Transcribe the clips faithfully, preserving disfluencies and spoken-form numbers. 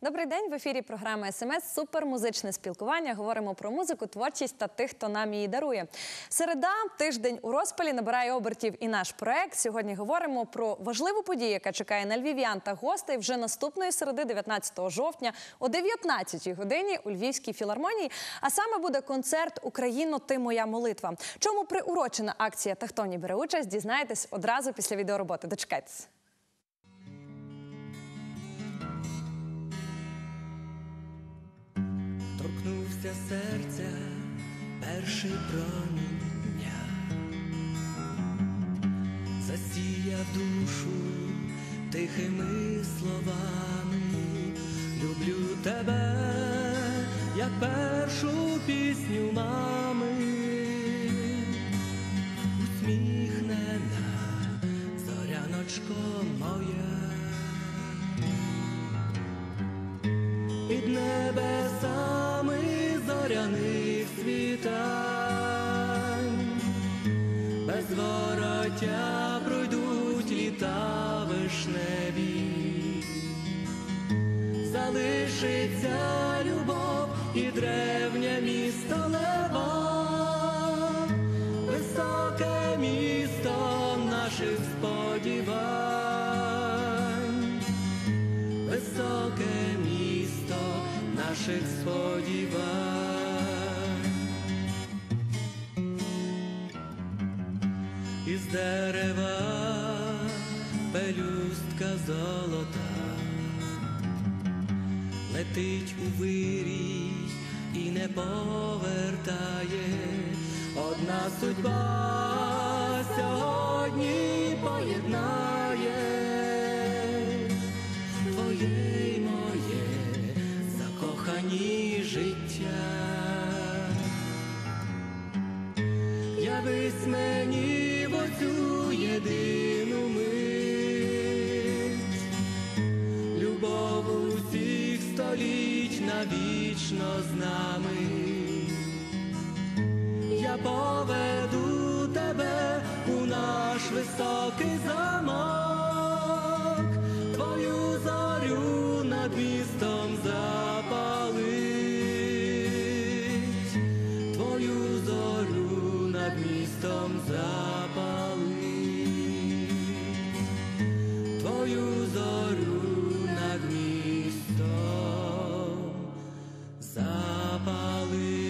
Добрий день, в ефірі програми ес ем ес «Супермузичне спілкування». Говоримо про музику, творчість та тих, хто нам її дарує. Середа, тиждень у розпалі, набирає обертів і наш проект. Сьогодні говоримо про важливу подію, яка чекає на львів'ян та гостей вже наступної середи, дев'ятнадцятого жовтня, о дев'ятнадцятій годині у Львівській філармонії. А саме буде концерт «Україно, ти моя молитва». Чому приурочена акція та хто в ній бере участь, дізнаєтесь одразу після відеороботи. Дочекайтесь. Торкнувся серця перший промінь дня, засіяв душу тихими словами. Люблю тебе, як першу пісню мами. Усміхнена зоряночко моя, під небесами зоряних світань, без вороття пройдуть літа вишневі. Залишиться любов і древнє місто Лева, високе місто наших сподівань, високе місто наших сподівань. Із дерева пелюстка золота летить у вирій і не повертає. Одна судьба сьогодні поєднає твоє й моє закохані життя. Явись мені в оцю єдину мить, любов усіх століть навічно з нами. Я поведу тебе у наш високий замок, твою зорю над містом запалить, твою зорю над містом запалить, твою зорю над містом запалить.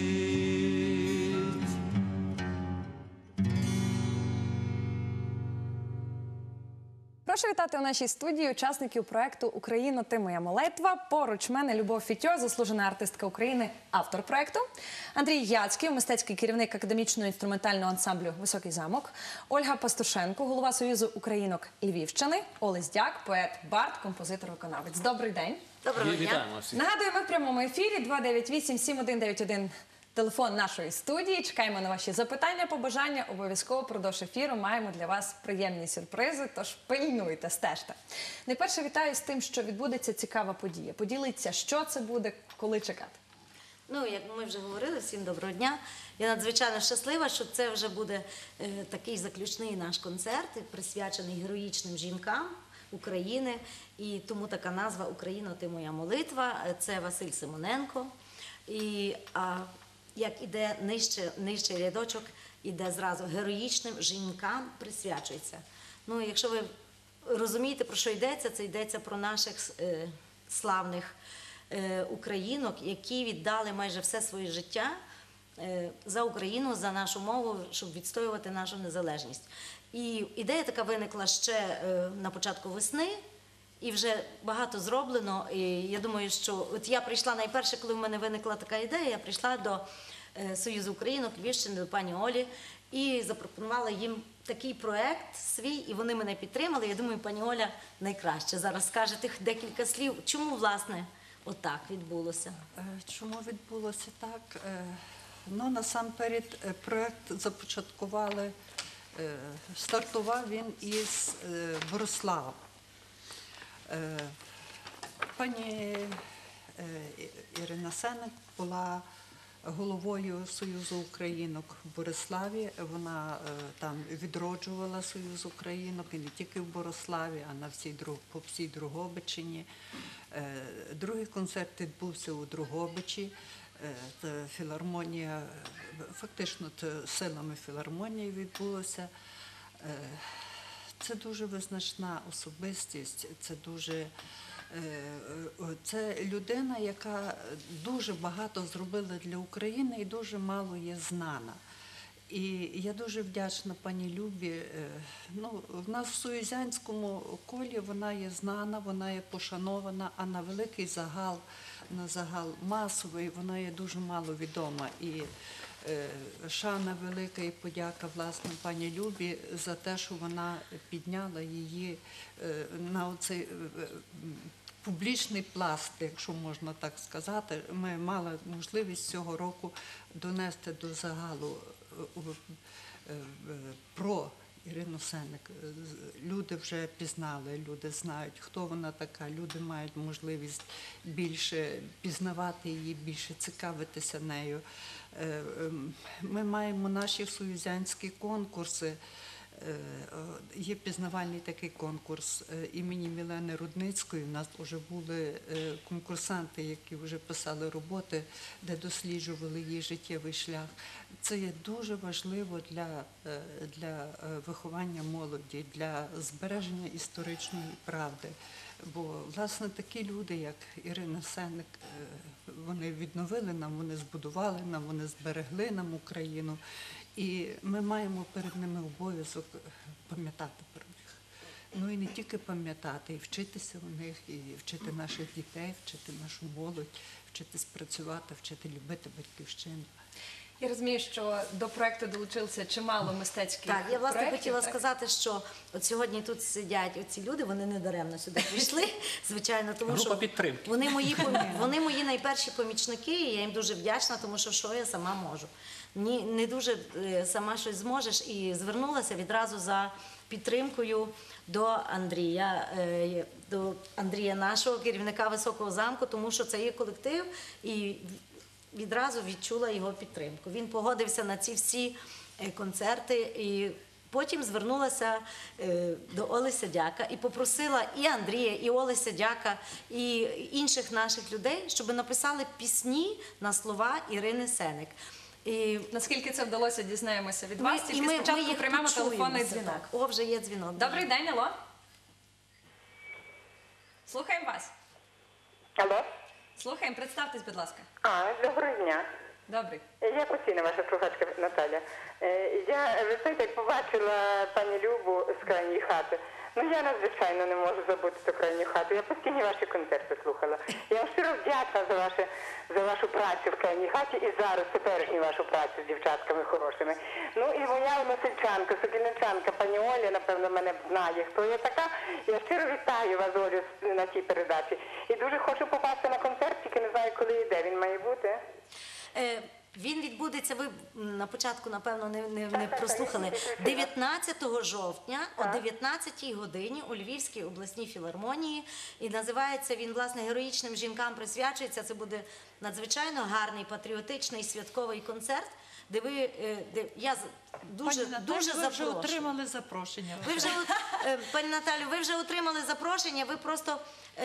Прошу вітати у нашій студії учасників проєкту «Україно, ти моя молитва». Поруч мене Любов Фітьо, заслужена артистка України, автор проєкту. Андрій Яцьків, мистецький керівник академічного інструментального ансамблю «Високий замок». Ольга Пастушенко, голова Союзу українок Львівщини. Олесь Дяк, поет, бард, композитор-виконавець. Добрий день. Доброго дня. Нагадую, ми в прямому ефірі два дев'ять вісім сім один дев'ять один. Телефон нашої студії. Чекаємо на ваші запитання, побажання. Обов'язково впродовж ефіру маємо для вас приємні сюрпризи, тож пильнуйте, стежте. Найперше вітаю з тим, що відбудеться цікава подія. Поділіться, що це буде, коли чекати. Ну, як ми вже говорили, всім доброго дня. Я надзвичайно щаслива, що це вже буде е, такий заключний наш концерт, присвячений героїчним жінкам України. І тому така назва «Україно, ти моя молитва». Це Василь Симоненко. І а, як іде нижче, нижче рядочок, іде зразу «героїчним жінкам присвячується». Ну, якщо ви розумієте, про що йдеться, це йдеться про наших е, славних е, українок, які віддали майже все своє життя е, за Україну, за нашу мову, щоб відстоювати нашу незалежність. І ідея така виникла ще е, на початку весни, і вже багато зроблено. І я думаю, що от я прийшла найперше, коли в мене виникла така ідея, я прийшла до е, Союзу українок Львівщини, до пані Олі, і запропонувала їм такий проект свій, і вони мене підтримали. Я думаю, пані Оля найкраще зараз скаже тих декілька слів. Чому, власне, отак відбулося? Чому відбулося так? Ну, насамперед, проект започаткували, стартував він із Борислава. Пані Ірина Сенник була головою Союзу Українок в Бориславі. Вона е, там відроджувала Союз Українок і не тільки в Бориславі, а на всій, Друг- по всій Дрогобичині. Е, Другий концерт відбувся у Дрогобичі. Е, це Філармонія, е, фактично це силами філармонії відбулося. Е, Це дуже визначна особистість, це дуже е, це людина, яка дуже багато зробила для України і дуже мало є знана. І я дуже вдячна пані Любі. Е, Ну, в нас в Суїзянському колі вона є знана, вона є пошанована, а на великий загал, на загал масовий, вона є дуже мало відома. І е, шана велика і подяка, власне, пані Любі за те, що вона підняла її е, на оцей е, е, публічний пласт, якщо можна так сказати. Ми мали можливість цього року донести до загалу е, е, е, про Ірину Сенник. Люди вже пізнали, люди знають, хто вона така, люди мають можливість більше пізнавати її, більше цікавитися нею. Е, ем, Ми маємо наші союзянські конкурси. Е, Є пізнавальний такий конкурс е, імені Мілени Рудницької. У нас вже були е, конкурсанти, які вже писали роботи, де досліджували її життєвий шлях. Це є дуже важливо для, е, для е, виховання молоді, для збереження історичної правди. Бо, власне, такі люди, як Ірина Сенник, е, вони відновили нам, вони збудували нам, вони зберегли нам Україну. І ми маємо перед ними обов'язок пам'ятати про них. Ну і не тільки пам'ятати, і вчитися у них, і вчити наших дітей, вчити нашу молодь, вчитись працювати, вчити любити батьківщину. Я розумію, що до проекту долучилося чимало мистецьких Так, я власне проєктів, хотіла так? сказати, що от сьогодні тут сидять оці люди, вони не даремно сюди прийшли, звичайно, тому Група що підтримки. вони мої, пом- вони мої найперші помічники, і я їм дуже вдячна, тому що що я сама можу. Ні, не дуже е, сама щось зможеш, і звернулася відразу за підтримкою до Андрія, е, до Андрія, нашого керівника Високого замку, тому що це є колектив, і відразу відчула його підтримку. Він погодився на ці всі е, концерти, і потім звернулася е, до Оли Сядяка і попросила і Андрія, і Оли Сядяка, і інших наших людей, щоб написали пісні на слова Ірини Сенник. І Наскільки це вдалося, дізнаємося від ми, вас. і Тільки ми, ми спочатку їх приймемо почуємо. телефонний дзвінок. Так. О, вже є дзвінок. Добрий день, алло. Слухаємо вас. Алло? Слухаємо, представтесь, будь ласка. А, доброго дня. Добрий. Я постійна ваша слухачка Наталя. Е, Я, ви знаєте, як побачила пані Любу з крайньої хати, ну я надзвичайно не можу забути ту крайню хату. Я постійно ваші концерти слухала. Я вам щиро вдячна за, ваше, за вашу працю в крайній хаті і зараз теперішню вашу працю з дівчатками хорошими. Ну і моя односельчанка, сокільничанка, пані Оля, напевно, мене знає, хто я така. Я щиро вітаю вас, Олю, на цій передачі. І дуже хочу попасти на концерт, тільки не знаю, коли і де він має бути. Е, Він відбудеться, ви м, на початку, напевно, не, не, не прослухали, дев'ятнадцятого жовтня о дев'ятнадцятій годині у Львівській обласній філармонії. І називається він, власне, «Героїчним жінкам присвячується». Це буде надзвичайно гарний, патріотичний, святковий концерт, де ви, е, де я з- дуже, Пані Наталю, дуже ви вже запрошую. отримали запрошення. Ви вже, от, е, пані Наталю, ви вже отримали запрошення, ви просто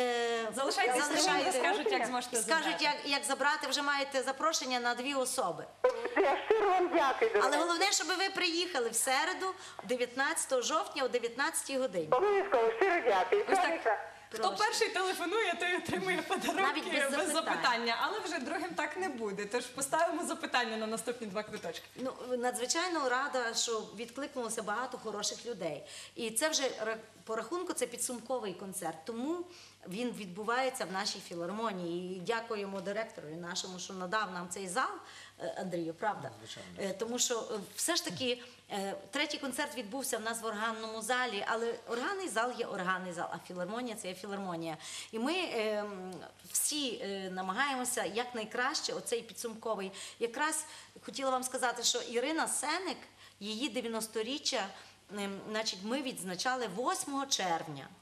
е, Залишайтесь з ними, залишайте- скажуть, як зможете скажуть, забрати. як, як забрати, вже маєте запрошення на дві особи. Я щиро вам дякую. Але дорога. головне, щоб ви приїхали в середу, дев'ятнадцятого жовтня о дев'ятнадцятій годині. Обов'язково, щиро дякую. Ось так. Сонечка. Хто Прошу. перший телефонує, той отримує подарунки Навіть без без запитань. запитання. Але вже другим так не буде. Тож поставимо запитання на наступні два квиточки. Ну, надзвичайно рада, що відкликнулося багато хороших людей. І це вже ра- по рахунку це підсумковий концерт. Тому він відбувається в нашій філармонії. І дякуємо директору нашому, що надав нам цей зал, е, Андрію, правда? Е, Тому що е, все ж таки е, третій концерт відбувся в нас в органному залі, але органний зал є органний зал, а філармонія це є філармонія. І ми е, м, всі е, намагаємося якнайкраще оцей підсумковий. Якраз хотіла вам сказати, що Ірина Сенник, її дев'яносторіччя, ем, значить, ми відзначали восьмого червня.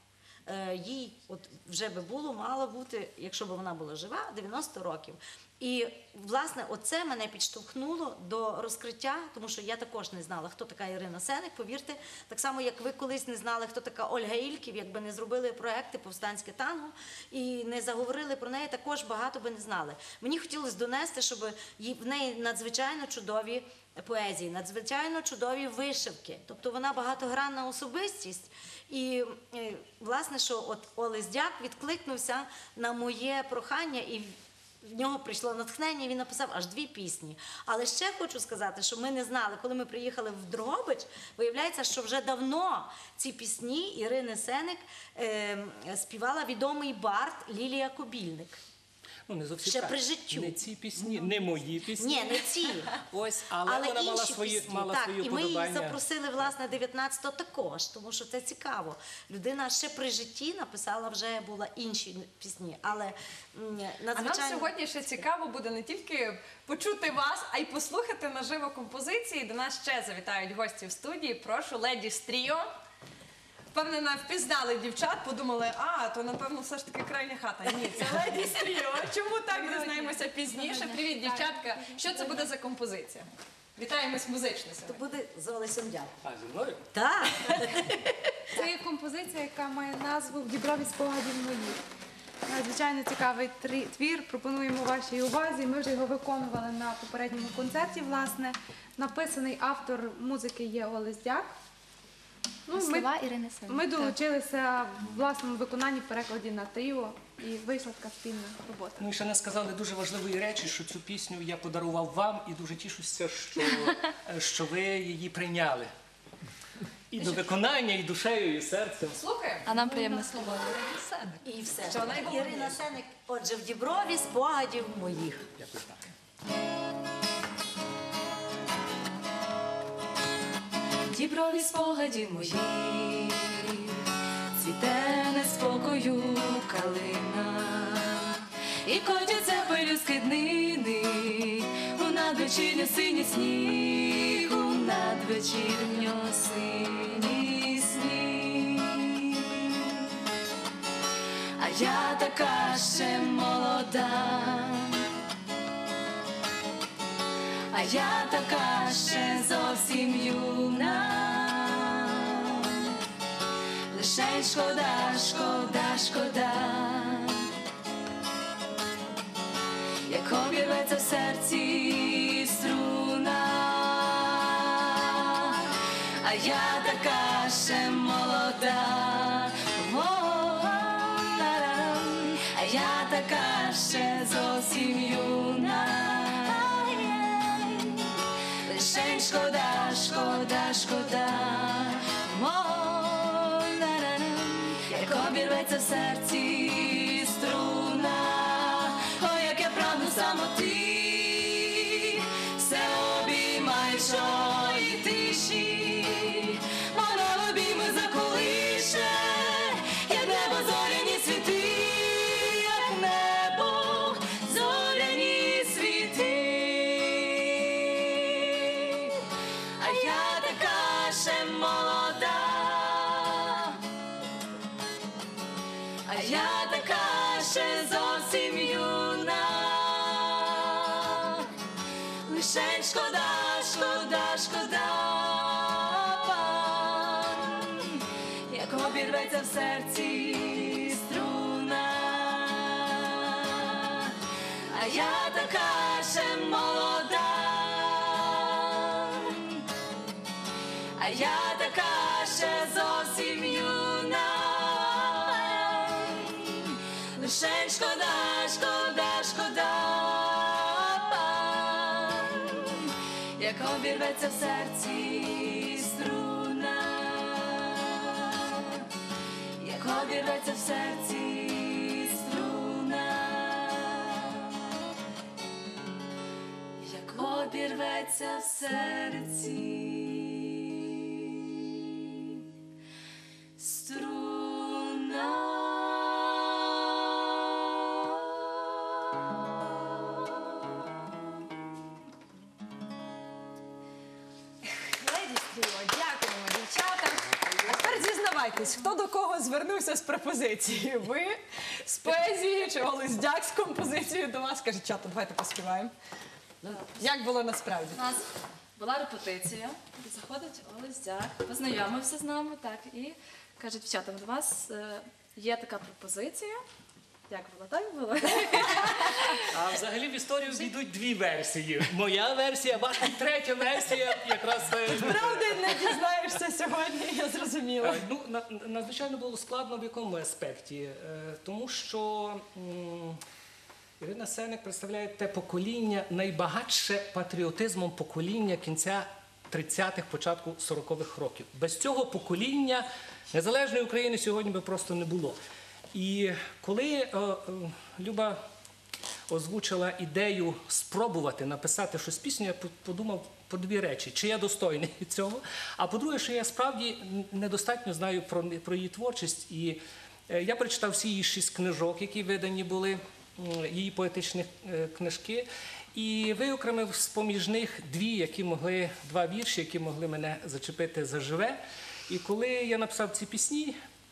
е, їй от вже би було, мало бути, якщо б вона була жива, дев'яносто років. І, власне, оце мене підштовхнуло до розкриття, тому що я також не знала, хто така Ірина Сеник, повірте. Так само, як ви колись не знали, хто така Ольга Ільків, якби не зробили проекти «Повстанське танго» і не заговорили про неї, також багато би не знали. Мені хотілося донести, щоб в неї надзвичайно чудові поезії, надзвичайно чудові вишивки. Тобто вона багатогранна особистість. І, власне, що от Олесь-Дяк відкликнувся на моє прохання, і в нього прийшло натхнення, він написав аж дві пісні. Але ще хочу сказати, що ми не знали, коли ми приїхали в Дрогобич, виявляється, що вже давно ці пісні Ірини Сеник е, співала відомий бард Лілія Кобільник. Ну, не зовсім Ще так. при життю. Не ці пісні, не мої пісні. Ні, не ці. Ось, але, Але вона інші мала свої, пісні. мала Так, свої і ми її вподобання. запросили, власне, дев'ятнадцятого також, тому що це цікаво. Людина ще при житті написала вже була інші пісні, але м, А надзвичайно... нам сьогодні ще цікаво буде не тільки почути вас, а й послухати наживо композиції. До нас ще завітають гості в студії. Прошу, леді Стріо. Впевнена, впізнали дівчат, подумали, а, то, напевно, все ж таки крайня хата. Ні, це леді Стріо. Чому так, дізнаємося пізніше. Привіт, дівчатка. Що це буде за композиція? Вітаємось музично То сьогодні. буде з Олесем Дяком. А, зі мною? Так. Це є композиція, яка має назву «В діброві спогадів моїх». Надзвичайно цікавий трі- твір, пропонуємо вашій увазі. Ми вже його виконували на попередньому концерті, власне. Написаний автор музики є Олесь-Дяк. Ну, Слова Ірини Сеник. ми долучилися в власному виконанні, в перекладі на тріо, і вийшла така спільна робота. Ну і ще не сказали дуже важливої речі, що цю пісню я подарував вам і дуже тішуся, що, е, що ви її прийняли. І до виконання, і душею, і серцем. Слухаємо. А нам приємне слово. І все. Що найголовніше? Ірина Сеник, отже, в діброві спогадів моїх. Якось так. Діброві спогадів моїх, цвіте неспокою калина, і котяться пелюстки днини у надвечірньо синій сніг, у надвечірньо синій сніг. А я така ще молода, а я така ще зовсім юна, лише шкода, шкода, шкода, як обірветься в серці струна, а я така ще молода, о-о-о-ла-ла-ла. А я така ще зовсім юна. Лишень шкода, шкода, шкода, мо-ла-ла-ла. Як обірветься в серці струна, о, як я прагну самоти, все обіймаєш, ой, тиші, воно обійми заколише, як небо зоряні світи, як небо зоряні світи. А я така ще молода, а я така ще зовсім юна, лишень шкода, шкода, шкода, пан, як обірветься в серці струна, а я така ще молода, а я така ще зовсім юна, лишень шкода, шкода, шкода, пан, як обірветься в серці струна, як обірветься в серці струна, як обірветься в серці струна. Леді Стріо, дякуємо, дівчата. А тепер зізнавайтеся, признавайтесь, хто до кого звернувся з пропозицією? Ви з поезією чи Олездяк з композицією до вас? Каже, чата, давайте поспіваємо. Як було насправді? У нас була репетиція, заходить Олездяк, познайомився з нами, так, і каже, дівчата, до вас е, є така пропозиція. Як було, так було? А взагалі в історію війдуть дві версії. Моя версія, ваша і третя версія якраз. е, Правди не дізнаєшся сьогодні, я зрозуміла. Е, Ну, на- надзвичайно було складно в якому аспекті. Е, Тому що м, Ірина Сеник представляє те покоління, найбагатше патріотизмом покоління кінця тридцятих, початку сорокових років. Без цього покоління незалежної України сьогодні би просто не було. І коли е, е, Люба озвучила ідею спробувати написати щось пісню, я по- подумав по дві речі. Чи я достойний цього, а по-друге, що я справді недостатньо знаю про, про її творчість. І е, я прочитав всі її шість книжок, які видані були, м, її поетичні е, книжки, і виокремив з-поміж них дві, які могли, два вірші, які могли мене зачепити заживе. І коли я написав ці пісні,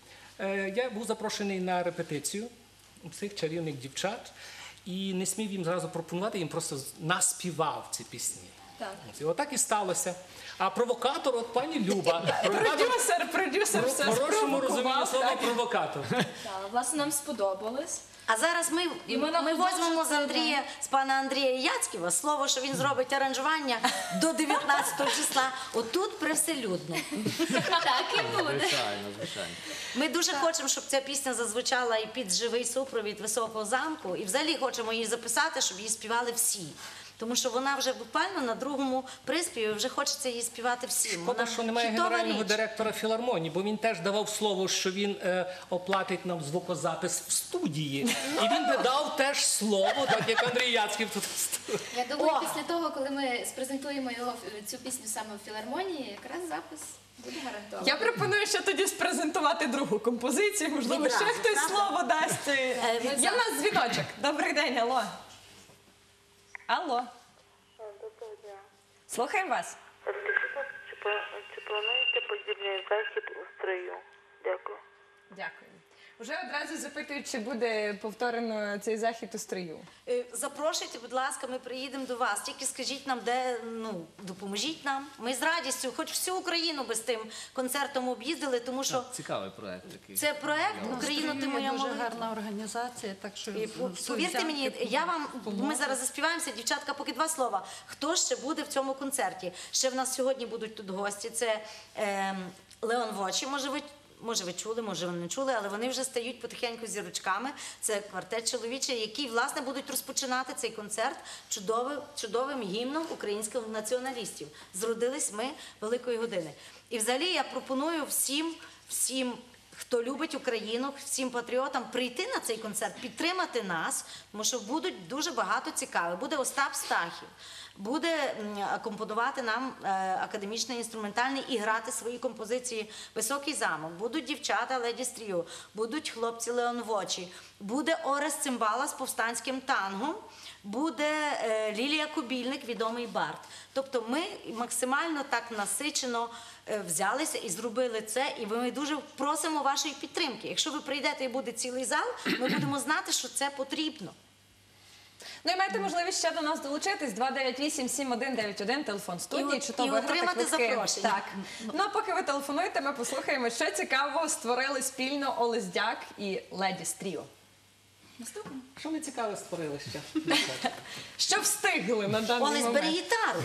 е, я був запрошений на репетицію цих чарівних дівчат і не смів їм зразу пропонувати, їм просто наспівав ці пісні. Так. І отак і сталося. А провокатор, от пані Люба. Провокатор Продюсер, продюсер в все хорошому розумінні спровокував. слова так. провокатор. Так, власне, нам сподобалось. А зараз ми, І ми ми, нам візьмемо продовжимо з це, Андрія, з пана Андрія Яцьківа слово, що він зробить аранжування до дев'ятнадцятого числа. Отут привселюдно. Так і буде. Звичайно, звичайно. Ми дуже хочемо, щоб ця пісня зазвучала і під живий супровід Високого замку. І взагалі хочемо її записати, щоб її співали всі. Тому що вона вже буквально на другому приспіві, вже хочеться її співати всім. Шкода, Вона що немає чудова генерального річ. директора філармонії, бо він теж давав слово, що він е, оплатить нам звукозапис в студії. І він би дав теж слово, так як Андрій Яцьків тут. Я думаю, О! після того, коли ми спрезентуємо його цю пісню саме в філармонії, якраз запис буде гарантований. Я пропоную ще тоді спрезентувати другу композицію. Можливо, Відразу, ще хтось правда? слово дасть. Е, Є від- в нас дзвіночок. Добрий день, алло. Алло. Доброго дня. Слухаємо вас. Скажіть, чи, пла- чи плануєте подібний захід у стрию? Дякую. Дякую. Уже одразу запитують, чи буде повторено цей захід у стрию. Е, Запрошуйте, будь ласка, ми приїдемо до вас. Тільки скажіть нам, де, ну, допоможіть нам. Ми з радістю, хоч всю Україну би з тим концертом об'їздили, тому що Цікавий проект такий. це проект «Україна, ти моя дуже молитва». гарна організація, так що І по- все повірте взяти мені, під я вам, допомогу. ми зараз заспіваємося, дівчатка, поки два слова. Хто ще буде в цьому концерті? Ще в нас сьогодні будуть тут гості. Це ем, Леон Вочі, може ви, може ви чули, може ви не чули, але вони вже стають потихеньку зірочками. Це квартет чоловічий, які, власне, будуть розпочинати цей концерт чудовим, чудовим гімном українських націоналістів. Зродились ми великої години. І взагалі я пропоную всім, всім, хто любить Україну, всім патріотам прийти на цей концерт, підтримати нас, тому що будуть дуже багато цікавих. Буде Остап Стахів, буде м, акомпонувати нам е, академічний інструментальний і грати свої композиції «Високий замок». Будуть дівчата Леді Стріо, будуть хлопці Леон Вочі, буде Орес Цимбала з повстанським тангом, буде е, Лілія Кубільник, відомий бард. Тобто ми максимально так насичено е, взялися і зробили це, і ми дуже просимо вашої підтримки. Якщо ви прийдете і буде цілий зал, ми будемо знати, що це потрібно. Ну і маєте можливість ще до нас долучитись. два дев'ять вісім сім один дев'ять один, телефон студії, І чи то і виграти отримати квитки. запрошення. Так. Ну а поки ви телефонуєте, ми послухаємо, що цікавого створили спільно Олездяк і Леді Стріо. Наступне. Що ми цікаве створили ще? Що встигли на даний Олесь, бери момент? гітару.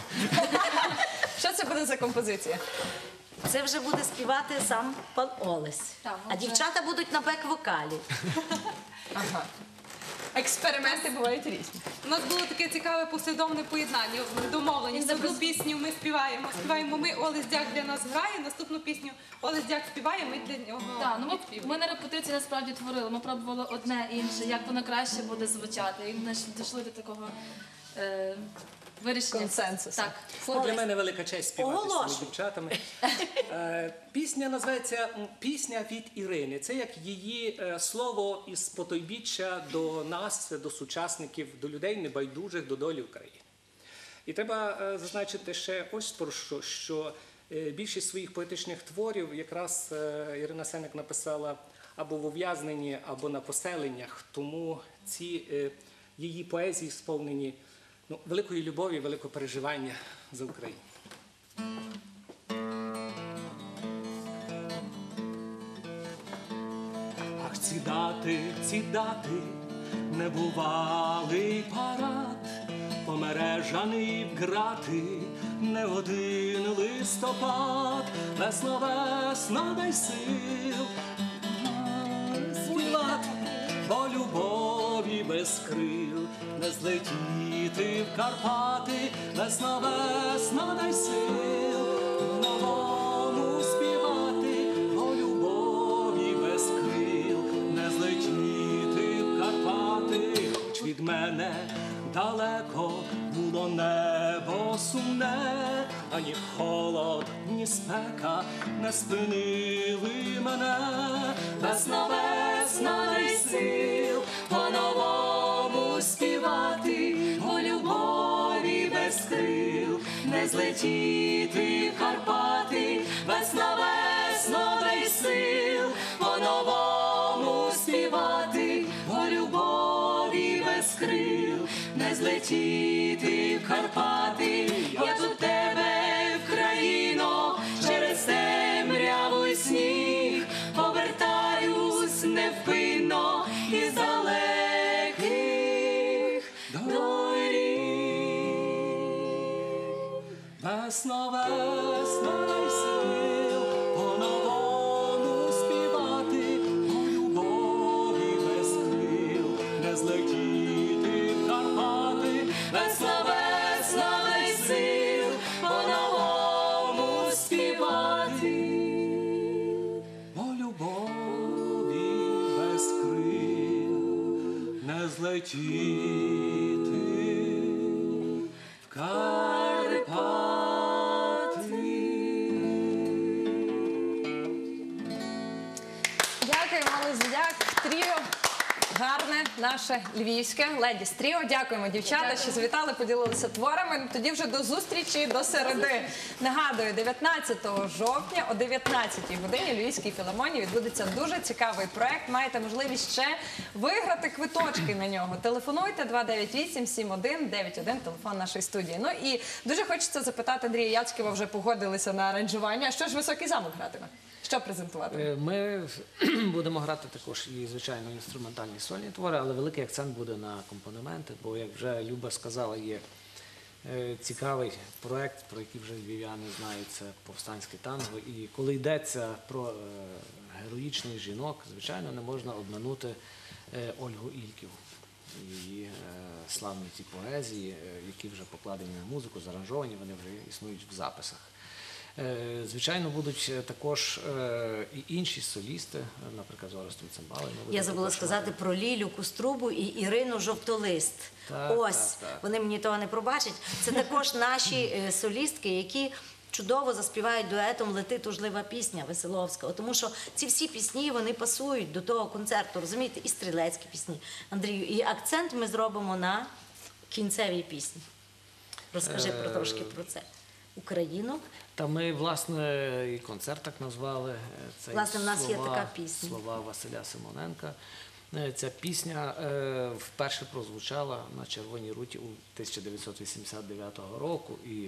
Що це буде за композиція? Це вже буде співати сам пан Олесь. Так, А вже. дівчата будуть на бек-вокалі. Ага. Експерименти бувають різні. У нас було таке цікаве послідовне поєднання, домовленість. Одну пісню ми співаємо, співаємо ми, Олездяк для нас грає, наступну пісню Олездяк співає, ми для нього Так, ну ми, відспівуємо. ми на репетиції насправді творили, ми пробували одне інше, як воно краще буде звучати. І ми ж дійшли до такого е, вирішення. Консенсусу. Так. Це для мене велика честь співати з Оголошую. цими дівчатами. Е, Пісня називається м, «Пісня від Ірини». Це як її е, слово із потойбіччя до нас, до сучасників, до людей небайдужих до долі України. І треба е, зазначити ще ось про що, що Е, Більшість своїх поетичних творів якраз е, Ірина Сеник написала або в ув'язненні, або на поселеннях, тому ці е, її поезії сповнені ну, великої любові, великого переживання за Україну. Ах, ці дати, ці дати, небувалий парад, помережаний в грати, не один листопад, весно, весно, дай сил, співати, бо любові без крил, не злетіти в Карпати, весно, весно, дай сил, новому співати, бо любові без крил, не злетіти в Карпати, хоч від мене далеко було небо сумне, ані холод, ні спека не спинили мене. Весна, весна, дай сил по-новому співати, о любові без крил, не злетіти в Карпати. Весна, весна, дай сил по-новому співати, о любові без крил, не злетіти в Карпати. Я до тебе, Вкраїно, через темряву й сніг повертаюсь невпинно із далеких доріг. Весна, весна, дай сил по-новому співати, о любові без крил, не злетіти в Карпати. Весна, весна, дай сил по-новому співати, о любові без крил, не злетіти в Карпати. Дякуємо, Лизяк, тріо. Гарне наше львівське Ледіс Тріо. Дякуємо, дівчата, що завітали, поділилися творами. Тоді вже до зустрічі, до середи. Нагадую, дев'ятнадцятого жовтня о дев'ятнадцятій годині у Львівській філармонії відбудеться дуже цікавий проект. Маєте можливість ще виграти квиточки на нього. Телефонуйте два дев'ять вісім сім один дев'ять один, телефон нашої студії. Ну і дуже хочеться запитати Андрія Яцьківа, вже погодилися на аранжування. А що ж Високий замок гратиме? Що презентувати? Ми будемо грати також і, звичайно, інструментальні сольні твори, але великий акцент буде на акомпанементи, бо, як вже Люба сказала, є цікавий проєкт, про який вже львів'яни знають, це повстанське танго. І коли йдеться про героїчних жінок, звичайно, не можна обминути Ольгу Ільків. Її славні ці поезії, які вже покладені на музику, зааранжовані, вони вже існують в записах. Звичайно, будуть також і інші солісти, наприклад, Орестов Цимбалов. Я забула сказати про Лілю Куструбу і Ірину Жовтолист. Так, Ось, так, так. вони мені того не пробачать. Це також наші солістки, які чудово заспівають дуетом «Лети, тужлива пісня» Веселовського. Тому що ці всі пісні, вони пасують до того концерту, розумієте, і стрілецькі пісні. Андрію, і акцент ми зробимо на кінцевій пісні. Розкажи про трошки про це. Українок. Та ми, власне, і концерт так назвали. Це Власне, в нас слова, є така пісня. Слова Василя Симоненка. Ця пісня е, вперше прозвучала на Червоній руті у тисяча дев'ятсот вісімдесят дев'ятого року. І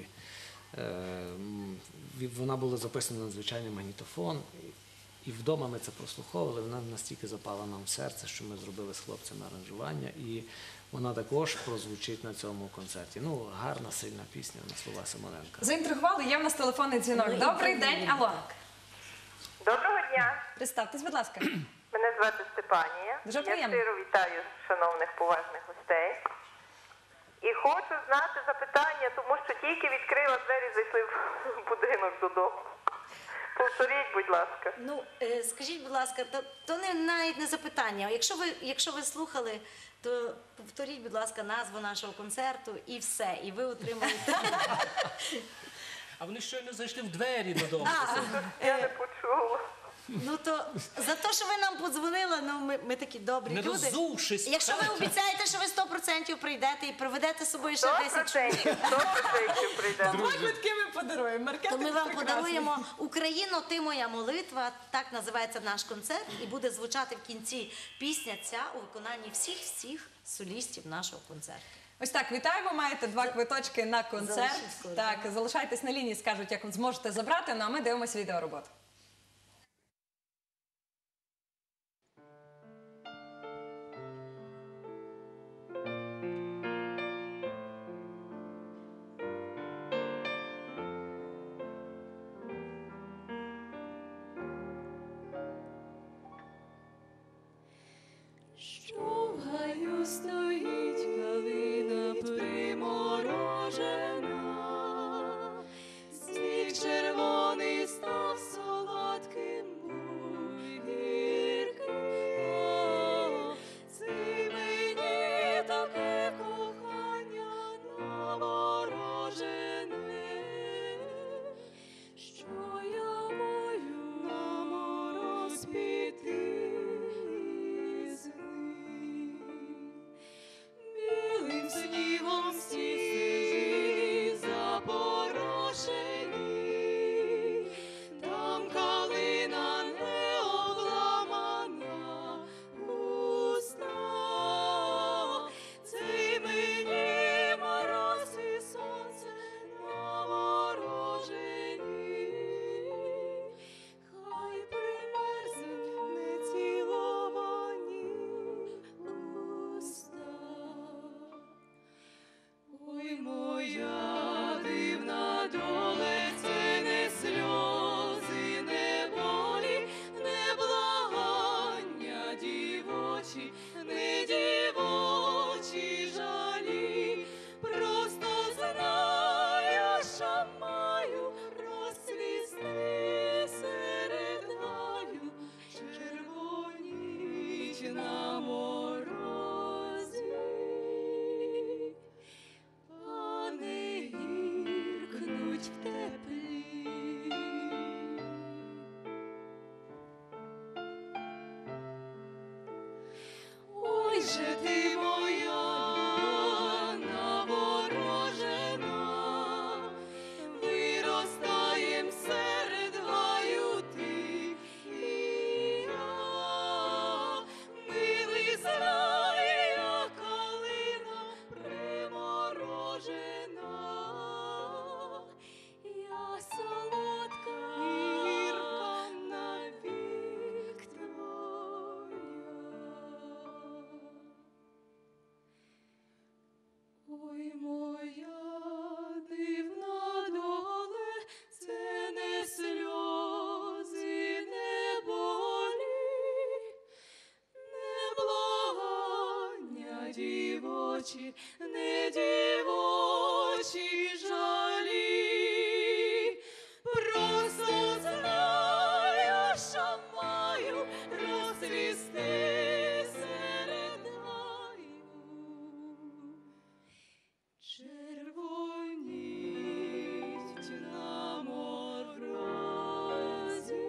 е, вона була записана на звичайний магнітофон. І вдома ми це прослуховували. Вона настільки запала нам в серце, що ми зробили з хлопцями аранжування. І вона також прозвучить на цьому концерті. Ну, гарна, сильна пісня на слова Симоненка. Заінтригували, є в нас телефонний дзвінок. Ну, Добрий день, алло. Доброго дня. Представтесь, будь ласка. Мене звати Степанія. Дуже Я приємно. щиро вітаю шановних поважних гостей. І хочу знати запитання, тому що тільки відкрила двері, зайшли в будинок додому. Повторіть, будь ласка. Ну, е, скажіть, будь ласка, то, то не, навіть не запитання. Якщо ви, якщо ви слухали, то повторіть, будь ласка, назву нашого концерту і все, і ви отримаєте. А вони щойно зайшли в двері додому. Я не почула. Ну то за те, що ви нам подзвонили, ну ми, ми такі добрі Не люди. роззувшись, Якщо ви так. обіцяєте, що ви сто процентів прийдете і приведете з собою ще Сто десять чоловік, процентів, сто процентів прийде. Два квитки ми подаруємо. то Маркетинг ми вам прекрасний. подаруємо «Україно, ти моя молитва», так називається наш концерт, і буде звучати в кінці пісня ця у виконанні всіх-всіх солістів нашого концерту. Ось так, вітаємо, маєте два квиточки на концерт. Залишіть координати. Так, залишайтесь на лінії, скажуть, як зможете забрати, ну а ми дивимося відеороботу. Що в гаю стоїть калина приморожена, сніг червоний став солодким, був гіркий. О, це мені таке кохання наворожене, що я маю на мороз піти. Білим снігом всі стежини запорошені, там калина не обламана, густа. Цей мені мороз і сонце наворожені, хай примерзнуть неціловані уста. Ой, моя дивна доле, це не сльози, не болі, не благання дівочі, не дівочі жалі. Просто знаю, що маю розцвісти серед гаю, червоніть на морозі, а не гіркнуть в теплі. Ой же ти моя наворожена, виростаєм серед гаю ти і я. Милий знає, я калина приморожена, я солодка, гірка навік твоя. Ой, моя дивна доле, це не сльози, не болі, не благання дівочі, не дівочі жалі. Просто знаю, що маю розцвісти серед гаю, червоніть на морозі,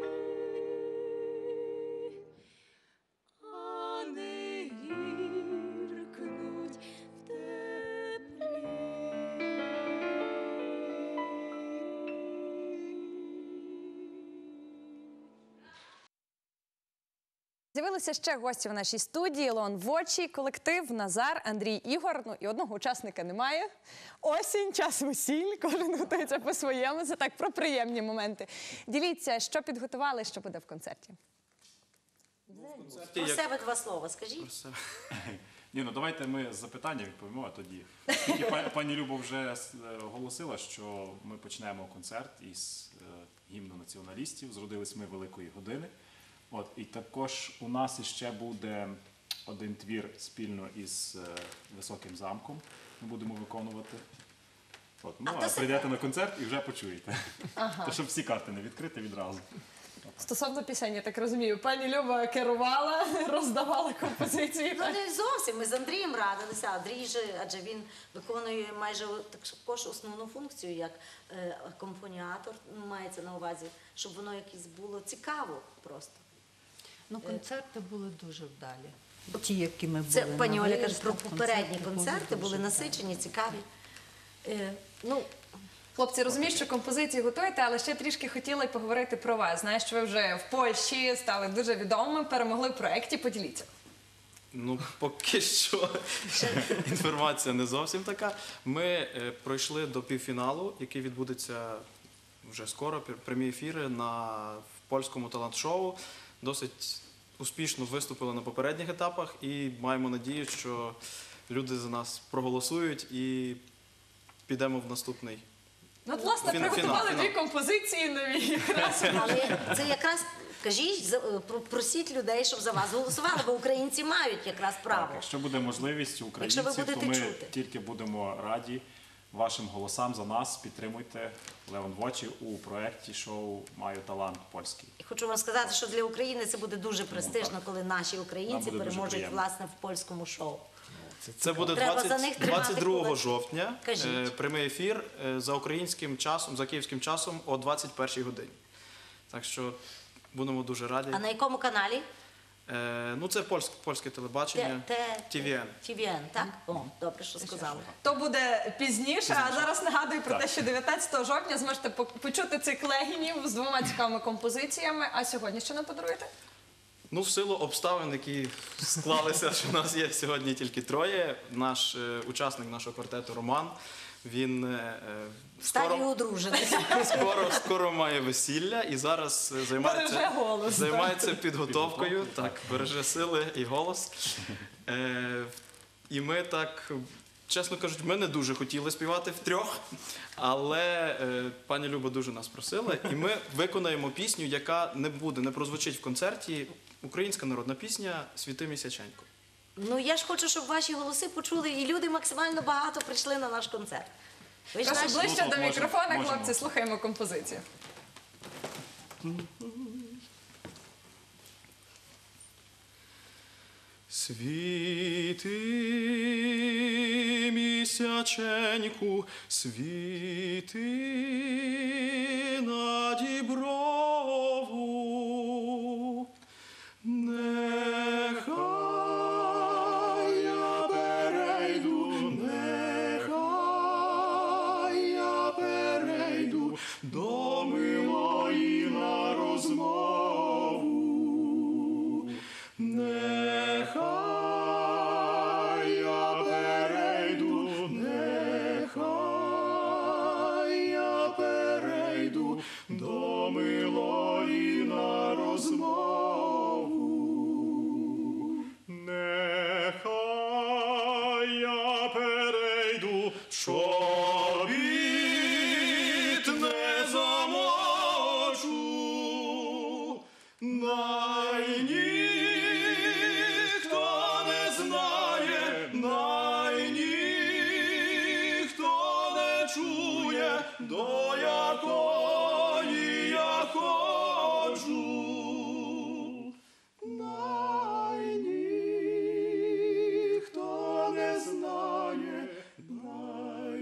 а не гіркнуть в теплі. З'явилися ще гості в нашій студії. Леон Вочий, колектив, Назар, Андрій, Ігор. Ну і одного учасника немає. Осінь, час весіль, кожен готується по-своєму. Це так про приємні моменти. Діліться, що підготували, що буде в концерті. Про себе два слова скажіть. Ні, ну давайте ми запитання відповімо, а тоді. Оскільки па- пані Люба вже е, оголосила, що ми почнемо концерт із е, гімну націоналістів, зродились ми великої години. От, і також у нас іще буде один твір спільно із е, Високим замком. Ми будемо виконувати. От, ну, А а то се- прийдете на концерт і вже почуєте. То, щоб всі карти не відкрити відразу. От. Стосовно пісень, я так розумію, пані Люба керувала, роздавала композиції. Ну не зовсім. Ми з Андрієм радилися. Андрій же, адже він виконує майже також основну функцію як е, акомпаніатор, ну, мається на увазі, щоб воно якесь було цікаво просто. Ну, концерти були дуже вдалі. Ті, які ми були Це на пані Оля каже, виїздах, про попередні були концерти дуже були вдалі. насичені, цікаві. Е, ну, Хлопці, розумію, що композиції готуєте, але ще трішки хотіла й поговорити про вас. Знаю, що ви вже в Польщі стали дуже відомими, перемогли в проєкті. Поділіться. Ну, поки що інформація не зовсім така. Ми е, пройшли до півфіналу, який відбудеться вже скоро, пр- прямі ефіри на в польському талант-шоу. Досить успішно виступили на попередніх етапах і маємо надію, що люди за нас проголосують і підемо в наступний. Ну, от, власне, Фіна- приготували фінал, дві фінал. композиції нові. Якраз. але це якраз, кажіть, за- е, про- просіть людей, щоб за вас голосували, бо українці мають якраз право. Так, якщо буде можливість у Якщо ви українців, то будете ми чути. тільки будемо раді вашим голосам за нас. Підтримуйте Леон Вочі у проєкті шоу «Маю талант польський». І хочу вам сказати, що для України це буде дуже престижно, коли наші Нам українці буде дуже переможуть приємно. власне в польському шоу. Це буде Треба за двадцять них тримати двадцять другого кулаки. жовтня. Кажіть. е, Прямий ефір е, за українським часом, за київським часом о двадцять першій годині. Так що будемо дуже раді. А на якому каналі? Е, ну, це польське, польське телебачення. Те- Ті Ві Ен. Ті Ві Ен, так? О, добре, що сказали. То буде пізніше, а зараз нагадую про те, що дев'ятнадцятого жовтня зможете по- почути цих легінів з двома цікавими композиціями. А сьогодні що нам подаруєте? Ну, в силу обставин, які склалися, що у нас є сьогодні тільки троє. Наш е, учасник нашого квартету Роман. Він е, е, Стадії одружений. скоро, скоро має весілля і зараз е, Береже займається, голос, займається підготовкою. Так, береже сили і голос. Е, і ми так, чесно кажучи, ми не дуже хотіли співати втрьох, але е, пані Люба дуже нас просила, і ми виконаємо пісню, яка не буде, не прозвучить в концерті. Українська народна пісня «Світи місяченько». Ну я ж хочу, щоб ваші голоси почули, і люди максимально багато прийшли на наш концерт. Ви ж Прошу наші- ближче Ну, до можемо, мікрофона, можемо. хлопці, слухаємо композицію. Світи місяченьку, світи на діброву, нехай я перейду, нехай я перейду до милої на розмову. Нехай я перейду, нехай я перейду до милої на розмову. Нехай я перейду, чобіт не замочу, най ніхто не знає, най ніхто не чує, до якої я ходжу. Най ніхто не знає, най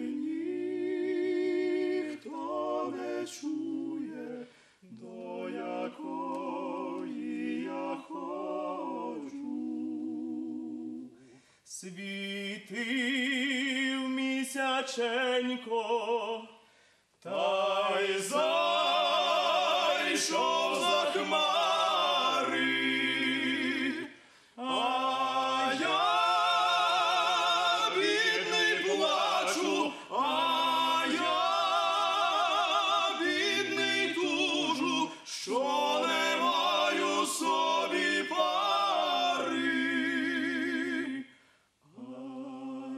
ніхто не чує, до якої я ходжу. Світив місяченько, та й зайшов за хмари, а я бідний плачу, а я бідний тужу, що не маю собі пари. А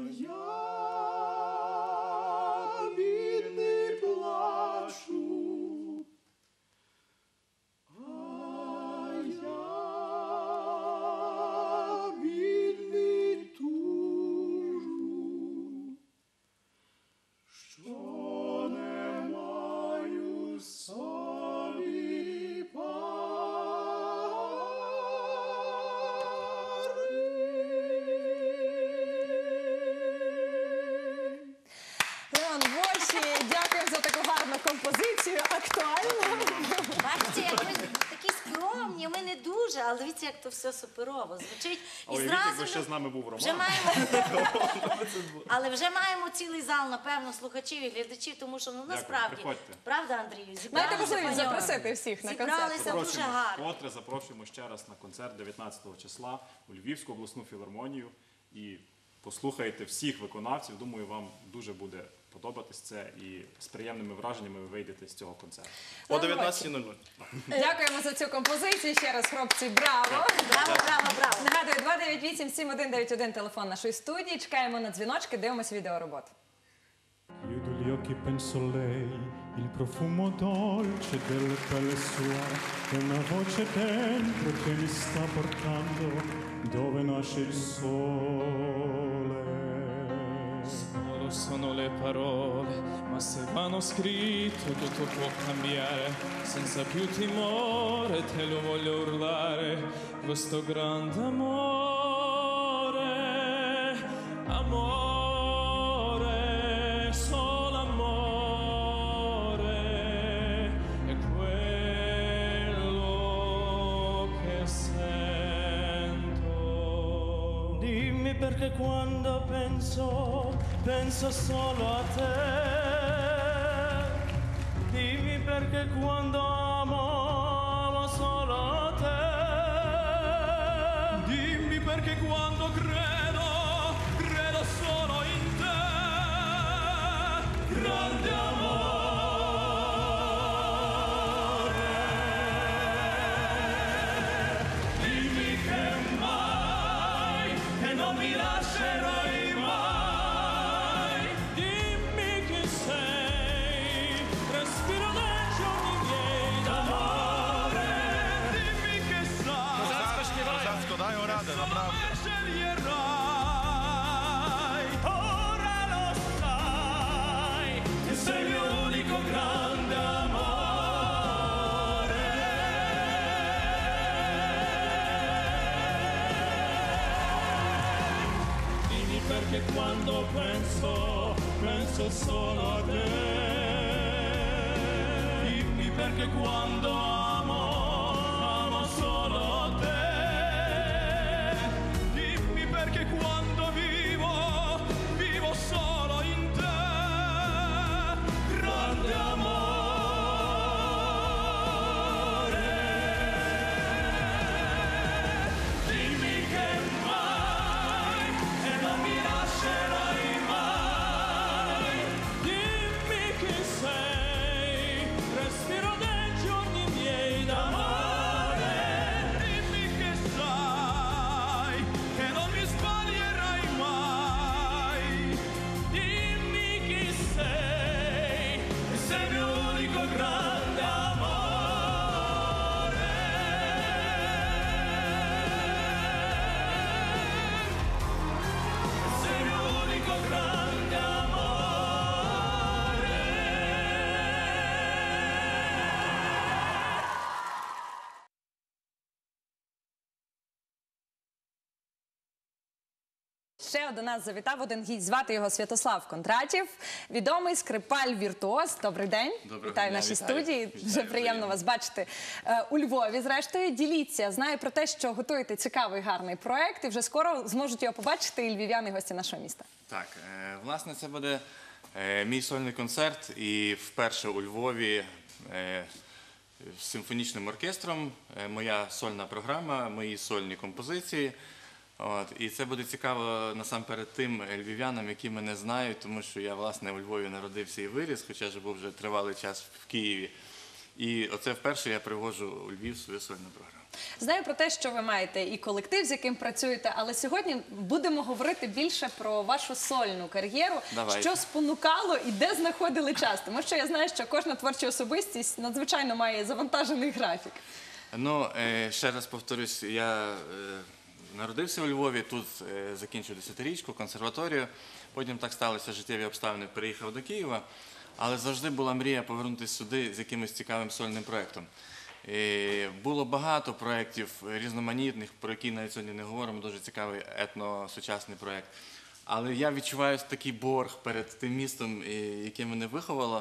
я бідний плачу, актуально. Бачите, як ми такі скромні, ми не дуже, але дивіться, як то все суперово звучить. І Ой, якби зразу ще ми з нами був Роман. вже маємо, але вже маємо цілий зал, напевно, слухачів і глядачів, тому що ну насправді, приходьте. правда, Андрію, Маєте зібралися можливість пані Ольго. запросити всіх на концерт. Зібралися дуже Запрошуємо, гарно. вкотре запрошуємо ще раз на концерт дев'ятнадцятого числа у Львівську обласну філармонію. І послухайте всіх виконавців. Думаю, вам дуже буде подобатись це. І з приємними враженнями ви вийдете з цього концерту. О дев'ятнадцятій нуль нуль. Дякуємо за цю композицію. Ще раз, хлопці, браво! Браво, браво, браво. Нагадую, два дев'ять вісім сім один дев'ять один телефон нашої студії. Чекаємо на дзвіночки, дивимося відеороботу. Chiudo gli occhi, penso a lei, il profumo dolce della pelle sua e una voce dentro che mi sta portando dove nasce il sole. Solo sono le parole, ma se vanno scritte tutto può cambiare. Senza più timore te lo voglio urlare, questo grande amore, amore, solo amore, è quello che sento. Dimmi perché quando penso, penso solo a te. Dimmi perché quando amo, amo solo te. Dimmi perché quando credo, credo solo in te. Grande amore. Dimmi che mai, che non mi lascerai mai. Dimmi chi sei, respiro nei giorni miei d'amore. Dimmi che sai, Козацько, дай ради, направду. come sceglierai. Ora lo sai, che sei il mio unico grande amore. Dimmi perché quando penso, penso solo a te. Dimmi perché quando amo, amo solo te. Dimmi perché quando vivo, vivo solo in te. Grande amore. Dimmi che mai, e non mi lascerai mai. Dimmi chi sei, respiro dei giorni miei d'amore. Dimmi che sai, che non mi sbaglierai mai. Dimmi chi sei, che sei il mio unico grande amore. Sei il mio unico grande amore. Ще до нас завітав один гість. Звати його Святослав Кондратів, відомий скрипаль-віртуоз. Добрий день. Доброго Вітаю в дня, нашій вітаю. студії. Вітаю, Дуже приємно взаємно. вас бачити е, у Львові. Зрештою, діліться. Знаю про те, що готуєте цікавий, гарний проект, і вже скоро зможуть його побачити і львів'яни, і гості нашого міста. Так, е, власне, це буде е, мій сольний концерт і вперше у Львові е, з симфонічним оркестром. Е, моя сольна програма, мої сольні композиції. От, і це буде цікаво насамперед тим львів'янам, які мене знають, тому що я, власне, у Львові народився і виріс, хоча ж був вже тривалий час в Києві. І оце вперше я приводжу у Львів свою сольну програму. Знаю про те, що ви маєте і колектив, з яким працюєте, але сьогодні будемо говорити більше про вашу сольну кар'єру. Давайте. Що спонукало і де знаходили час? Тому що я знаю, що кожна творча особистість надзвичайно має завантажений графік. Ну, е, ще раз повторюсь, я е, народився у Львові, тут е, закінчив десятирічку, консерваторію. Потім так сталося життєві обставини, переїхав до Києва. Але завжди була мрія повернутися сюди з якимось цікавим сольним проєктом. І було багато проєктів різноманітних, про які навіть сьогодні не говоримо, дуже цікавий етно-сучасний проєкт. Але я відчуваю такий борг перед тим містом, і- яке мене виховало.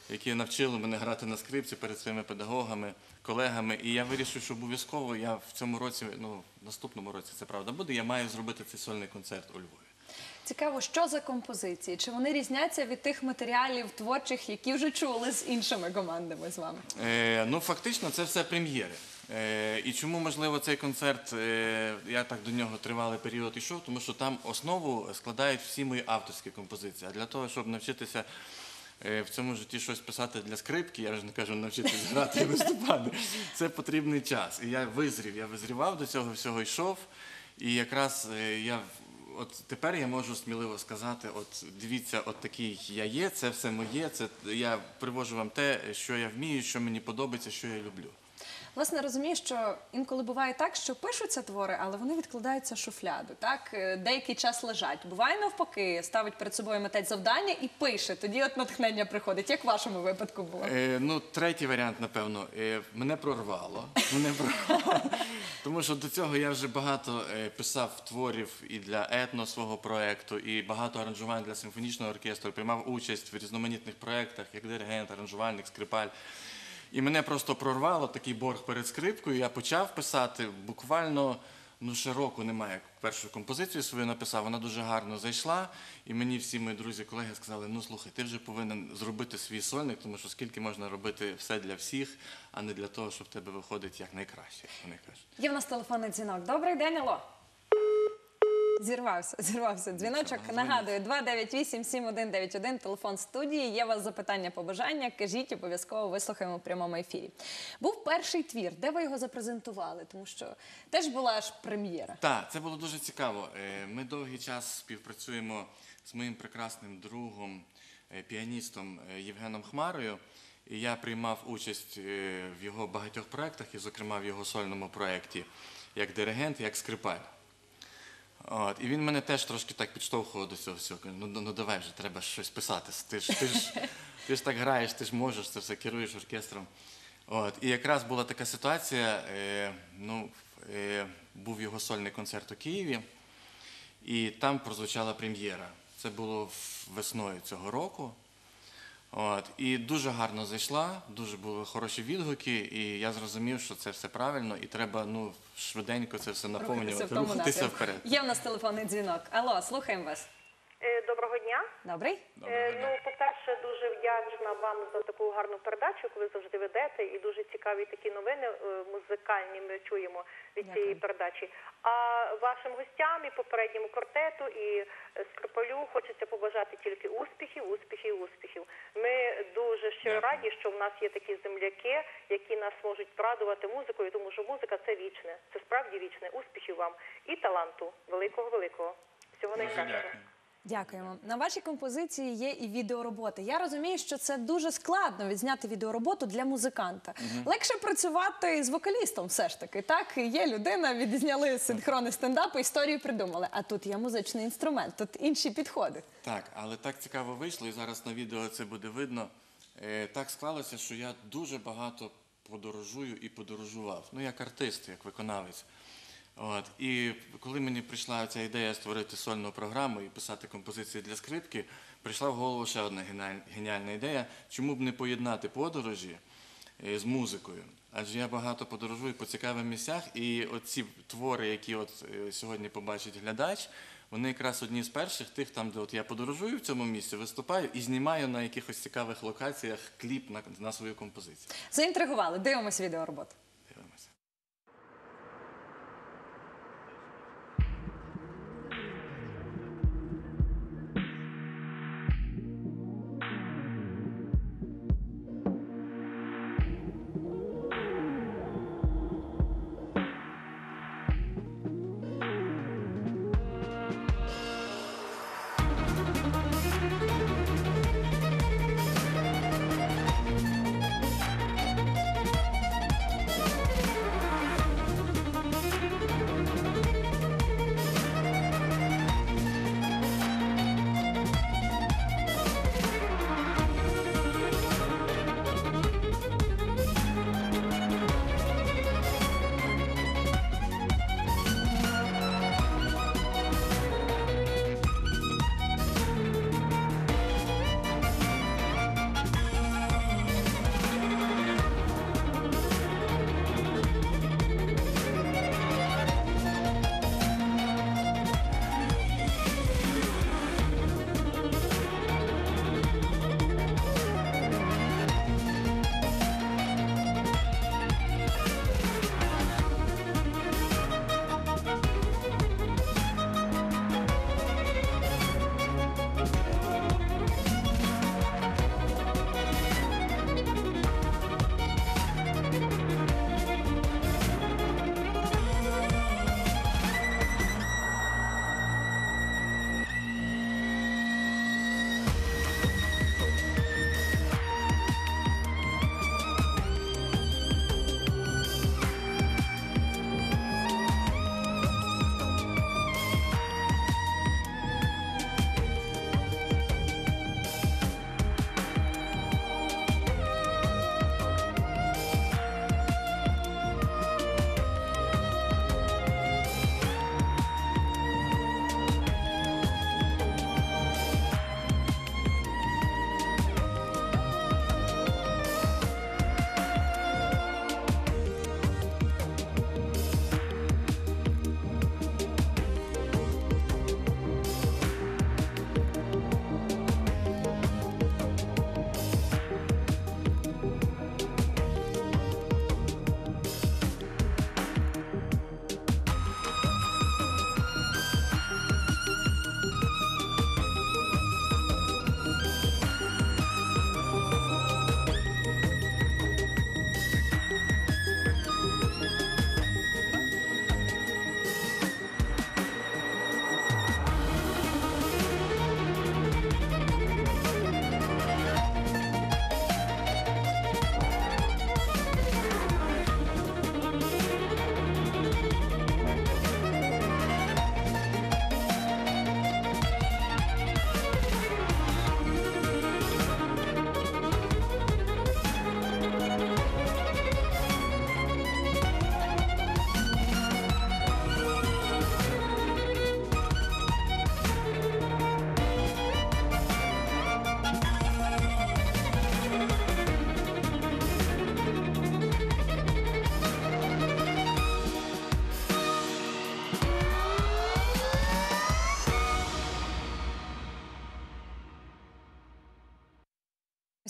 які навчили мене грати на скрипці перед своїми педагогами, колегами. І я вирішив, що обов'язково я в цьому році, ну, в наступному році це правда буде, я маю зробити цей сольний концерт у Львові. Цікаво, що за композиції? Чи вони різняться від тих матеріалів творчих, які вже чули з іншими командами з вами? Е, ну, фактично, це все прем'єри. Е, і чому, можливо, цей концерт, е, я так до нього тривалий період йшов, тому що там основу складають всі мої авторські композиції. А для того, щоб навчитися е, в цьому житті щось писати для скрипки, я вже не кажу навчитися грати і виступати, це потрібний час. І я визрів, я визрівав до цього всього, йшов. І якраз е, я... От тепер я можу сміливо сказати, от дивіться, от такий я є, це все моє, це я привожу вам те, що я вмію, що мені подобається, що я люблю. Власне, розумію, що інколи буває так, що пишуться твори, але вони відкладаються в шуфляду, так? Деякий час лежать. Буває навпаки, ставить перед собою митець завдання і пише, тоді от натхнення приходить. Як в вашому випадку було? Е, ну, третій варіант, напевно. Е, мене прорвало. Мене прорвало. Тому що до цього я вже багато е, писав творів і для етно свого проєкту, і багато аранжувань для симфонічного оркестру, приймав участь в різноманітних проєктах, як диригент, аранжувальник, скрипаль. І мене просто прорвало, такий борг перед скрипкою, я почав писати, буквально, ну, ще року немає, як першу композицію свою написав, вона дуже гарно зайшла, і мені всі мої друзі, колеги сказали, ну, слухай, ти вже повинен зробити свій сольник, тому що скільки можна робити все для всіх, а не для того, щоб в тебе виходить як найкраще, як вони кажуть. Є в нас телефонний дзвінок. Добрий день, алло. Зірвався, зірвався дзвіночок. Нагадую, два дев'ять вісім сім один дев'ять один, телефон студії. Є у вас запитання, побажання, кажіть, обов'язково вислухаємо в прямому ефірі. Був перший твір, де ви його запрезентували? Тому що теж була аж прем'єра. Так, це було дуже цікаво. Ми довгий час співпрацюємо з моїм прекрасним другом, піаністом Євгеном Хмарою. І я приймав участь в його багатьох проєктах, і, зокрема, в його сольному проєкті, як диригент, як скрипаль. От, і він мене теж трошки так підштовхував до цього всього. Ну, ну давай вже, треба щось писати. Ти ж, ти ж, ти ж так граєш, ти ж можеш, це все керуєш оркестром. От, і якраз була така ситуація, е, ну, е, був його сольний концерт у Києві, і там прозвучала прем'єра. Це було весною цього року. От, і дуже гарно зайшла, дуже були хороші відгуки, і я зрозумів, що це все правильно, і треба, ну, швиденько це все наповнювати, рухатися вперед. Є в нас телефонний дзвінок. Алло, слухаємо вас. Доброго дня. Добрий. Доброго дня. Ну, по-перше, дуже вдячна вам за таку гарну передачу, яку ви завжди ведете, і дуже цікаві такі новини музикальні ми чуємо від цієї Дякую. передачі. А вашим гостям, і попередньому квартету, і скрипалю хочеться побажати тільки успіхів, успіхів, успіхів. Ми дуже щиро раді, що в нас є такі земляки, які нас можуть порадувати музикою, тому що музика – це вічне, це справді вічне. Успіхів вам і таланту великого-великого. Всього найкращого. Дякуємо. На вашій композиції є і відеороботи. Я розумію, що це дуже складно відзняти відеороботу для музиканта. Мгм. Легше працювати з вокалістом все ж таки. Так, є людина, відзняли синхронний стендап, історію придумали. А тут є музичний інструмент, тут інші підходи. Так, але так цікаво вийшло, і зараз на відео це буде видно. Е, так склалося, що я дуже багато подорожую і подорожував. Ну, як артист, як виконавець. От. І коли мені прийшла ця ідея створити сольну програму і писати композиції для скрипки, прийшла в голову ще одна геніальна ідея, чому б не поєднати подорожі е, з музикою. Адже я багато подорожую по цікавих місцях, і оці твори, які от е, сьогодні побачить глядач, вони якраз одні з перших тих, там, де от я подорожую в цьому місці, виступаю і знімаю на якихось цікавих локаціях кліп на, на свою композицію. Заінтригували. Дивимось відеороботу. Thank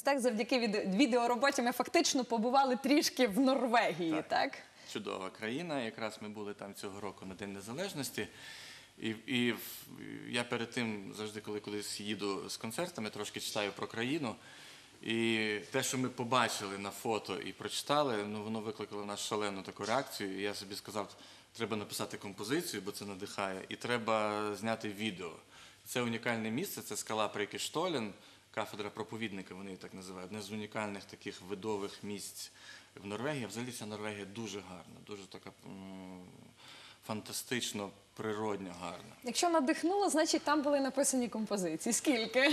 так, завдяки від- відеороботі ми фактично побували трішки в Норвегії, так? Чудова країна. Якраз ми були там цього року на День Незалежності. І, і в- я перед тим завжди, коли кудись їду з концертами, трошки читаю про країну. І те, що ми побачили на фото і прочитали, ну воно викликало в нас шалену таку реакцію. І я собі сказав, треба написати композицію, бо це надихає, і треба зняти відео. Це унікальне місце, це скала Прикештолен, кафедра проповідника, вони її так називають, одне з унікальних таких видових місць в Норвегії. Взагалі ця Норвегія дуже гарна, дуже така м, фантастично, природня, гарна. Якщо надихнуло, значить там були написані композиції. Скільки?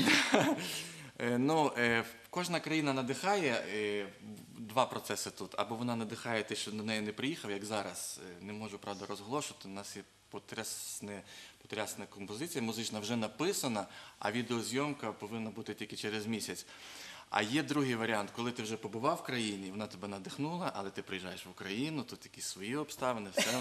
Е, Ну, е, кожна країна надихає, е, два процеси тут. Або вона надихає те, що до неї не приїхав, як зараз, е, не можу, правда, розголошувати. У нас є потрясне, потрясна композиція, музична вже написана, а відеозйомка повинна бути тільки через місяць. А є другий варіант, коли ти вже побував в країні, вона тебе надихнула, але ти приїжджаєш в Україну, тут якісь свої обставини, все.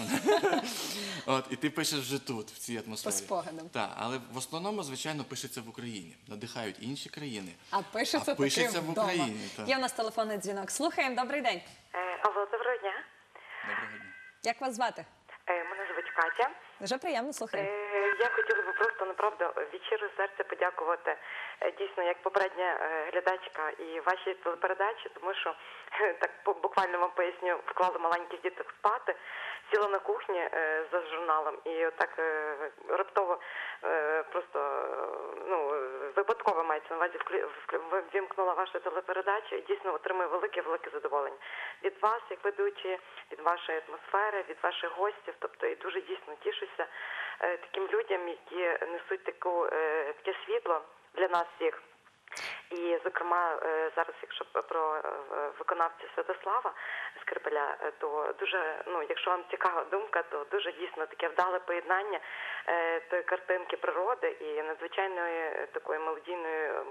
От, і ти пишеш вже тут, в цій атмосфері. По спогадам. Так, але в основному, звичайно, пишеться в Україні. Надихають інші країни. А пишеться, А пишеться таки в вдома. Україні, так. Є в нас телефонний дзвінок. Слухаємо, добрий день. Алло, доброго дня. Доброго дня. Як вас звати? Мене звуть Катя. Дуже приємно, слухаємо. Е, Я хотіла би просто направду від щирого серця подякувати е, дійсно як попередня е, глядачка і вашій телепередачі, тому що е, так по- буквально вам поясню, вклала маленьких діток спати, сіла на кухні е, за журналом і отак е, раптово е, просто е, ну випадково мається на увазі вклю- вклю- ввімкнула вашу телепередачу і дійсно отримую велике-велике задоволення від вас, як ведучі, від вашої атмосфери, від ваших гостів. Тобто і дуже дійсно тішуся е, таким людям, які несуть таку е, таке світло для нас всіх. І, зокрема, е, зараз, якщо про е, виконавця Святослава Скрипаля, е, то дуже, ну, якщо вам цікава думка, то дуже дійсно таке вдале поєднання е, тої картинки природи і надзвичайної е, такої мелодійної м,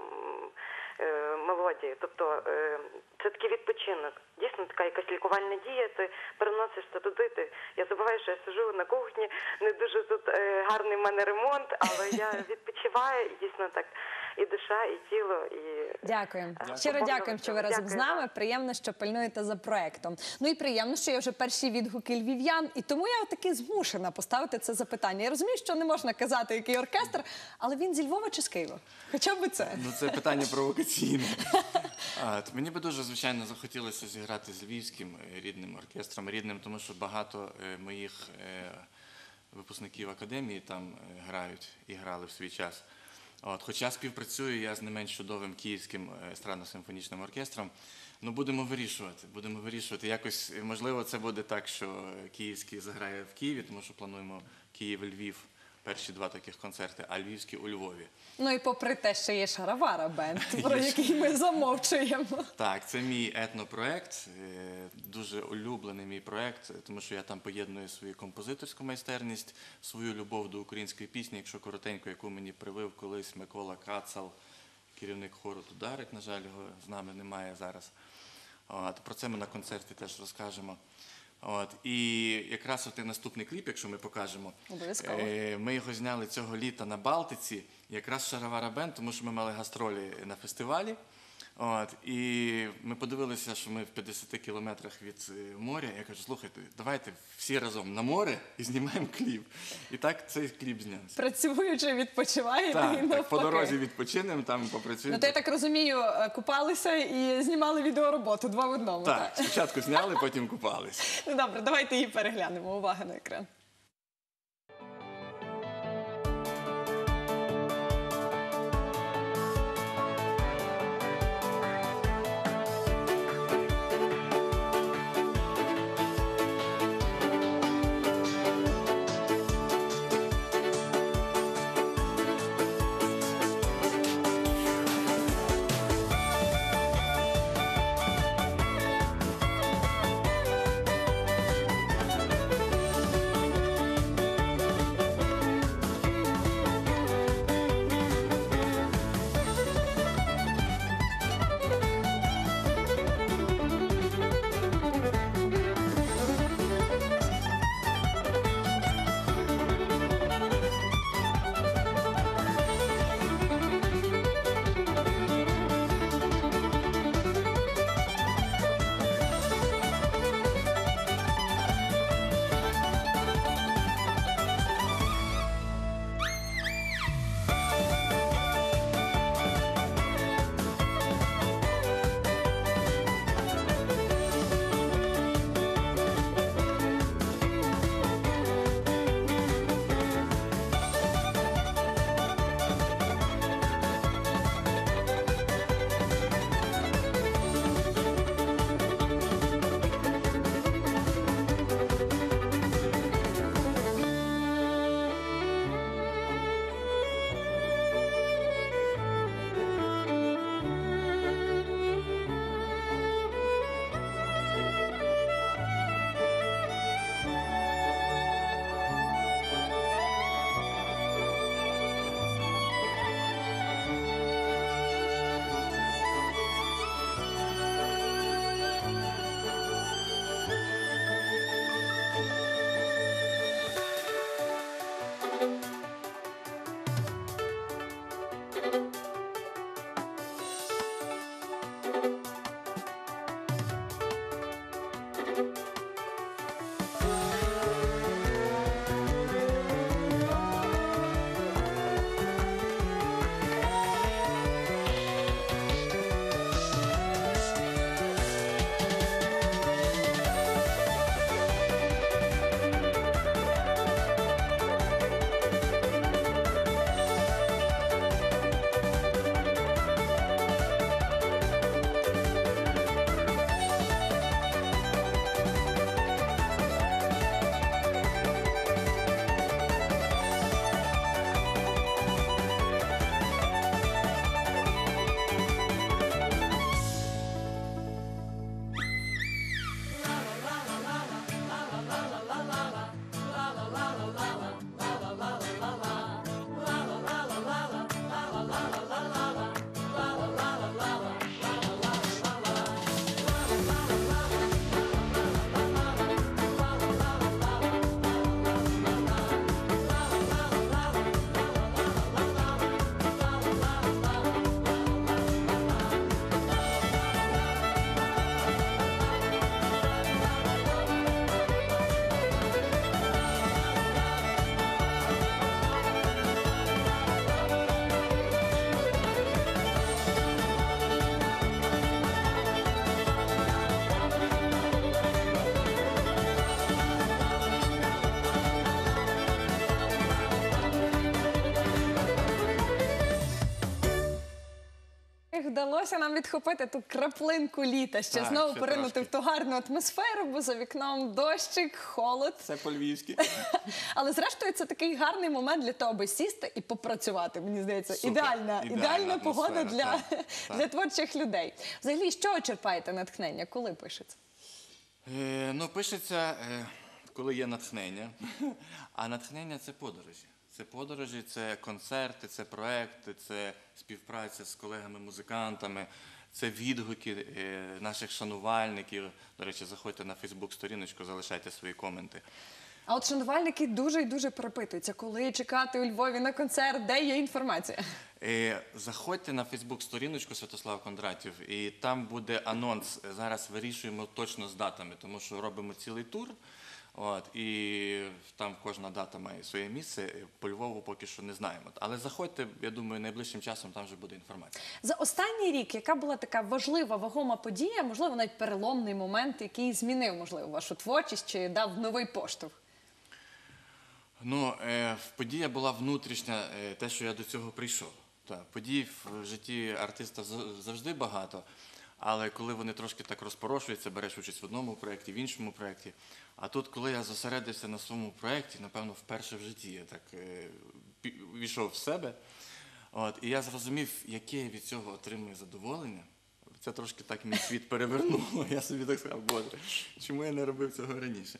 е, мелодії. Тобто е, це такий відпочинок. Дійсно така якась лікувальна дія, ти переносишся туди, ти, я забуваю, що я сижу на кухні, не дуже тут е, гарний в мене ремонт, але я відпочиваю і дійсно так і душа, і тіло, і... Дякуємо. Дякую. Щиро дякуємо, що ви разом з Дякую. нами. Приємно, що пильнуєте за проектом. Ну і приємно, що є вже перші відгуки львів'ян. І тому я таки змушена поставити це запитання. Я розумію, що не можна казати, який оркестр, але він зі Львова чи з Києва? Хоча б це. Ну, це питання провокаційне. А, от мені би дуже, звичайно, захотілося зіграти з львівським е, рідним оркестром, рідним, тому що багато е, моїх е, випускників академії там е, грають і грали в свій час. От, хоча співпрацюю я з не менш чудовим київським е, естрадно-симфонічним оркестром. Ну, будемо вирішувати, будемо вирішувати. Якось, е, можливо, це буде так, що е, київський заграє в Києві, тому що плануємо Київ-Львів, перші два таких концерти, а львівський у Львові. Ну і попри те, що є Шаровара бенд, про який ми замовчуємо. Так, це мій етнопроект, е, дуже улюблений мій проект, тому що я там поєдную свою композиторську майстерність, свою любов до української пісні, якщо коротенько, яку мені привив колись Микола Кацал, керівник хору Тударик, на жаль, його з нами немає зараз. От, про це ми на концерті теж розкажемо. От, і якраз от і наступний кліп, якщо ми покажемо, Обов'язково. е, ми його зняли цього літа на Балтиці, якраз Шаровара бенд, тому що ми мали гастролі на фестивалі. От, і ми подивилися, що ми в п'ятдесяти кілометрах від е, моря. Я кажу, слухайте, давайте всі разом на море і знімаємо кліп. І так цей кліп знявся. Працюючи, відпочиваєте і Так, так, навпаки. по дорозі відпочинемо, там Ну, попрацюємо. то я так розумію, е, купалися і знімали відеороботу два в одному. Так, спочатку зняли, потім купались. Ну, добре, давайте її переглянемо. Увага на екран. Thank вдалося нам відхопити ту краплинку літа, ще Так, знову ще поринути трошки. в ту гарну атмосферу, бо за вікном дощик, холод. Це по-львівськи. Але зрештою це такий гарний момент для того, аби сісти і попрацювати, мені здається. Супер. Ідеальна, Ідеальна ідеальна погода атмосфера, для, так, так. для творчих людей. Взагалі, з чого черпаєте натхнення, коли пишеться? Е, ну, пишеться, е, коли є натхнення. А натхнення – це подорожі. Це подорожі, це концерти, це проекти, це співпраця з колегами-музикантами, це відгуки е, наших шанувальників. До речі, заходьте на Фейсбук-сторіночку, залишайте свої коменти. А от шанувальники дуже і дуже перепитуються, коли чекати у Львові на концерт, де є інформація? Е, Заходьте на Фейсбук-сторіночку Святослав Кондратів, і там буде анонс. Зараз вирішуємо точно з датами, тому що робимо цілий тур. От, і там кожна дата має своє місце. По Львову поки що не знаємо. Але заходьте, я думаю, найближчим часом там вже буде інформація. За останній рік, яка була така важлива, вагома подія, можливо, навіть переломний момент, який змінив, можливо, вашу творчість чи дав новий поштовх? Ну, е, подія була внутрішня, е, те, що я до цього прийшов. Так, подій в житті артиста з- завжди багато, але коли вони трошки так розпорошуються, береш участь в одному проєкті, в іншому проєкті. А тут, коли я зосередився на своєму проєкті, напевно, вперше в житті я так е, пі- війшов в себе. От, і я зрозумів, яке я від цього отримую задоволення. Це трошки так мій світ перевернуло. Я собі так сказав, боже, чому я не робив цього раніше?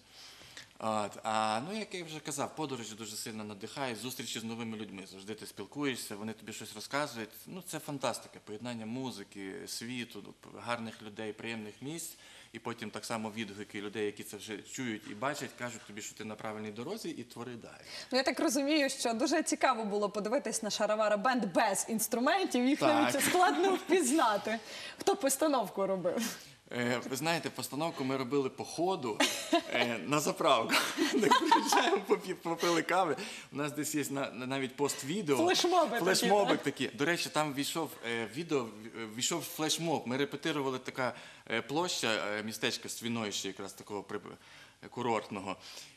От, а, ну, як я вже казав, подорожі дуже сильно надихають, зустрічі з новими людьми. Завжди ти спілкуєшся, вони тобі щось розказують. Ну, це фантастика, поєднання музики, світу, гарних людей, приємних місць. І потім так само відгуки людей, які це вже чують і бачать, кажуть тобі, що ти на правильній дорозі, і твори далі. Ну, я так розумію, що дуже цікаво було подивитись на Шаровара Бенд без інструментів. Їх Так. навіть складно впізнати. Хто постановку робив? Е, ви знаєте, постановку ми робили по ходу е, на заправку. Так приїжджаємо, попі- попили кави. У нас десь є на, на- навіть пост-відео. Флешмоби такі, Флешмоби так? такі. До речі, там війшов е, відео, е, війшов флешмоб. Ми репетирували така е, площа, е, містечка Свінойще, якраз такого при- е, курортного.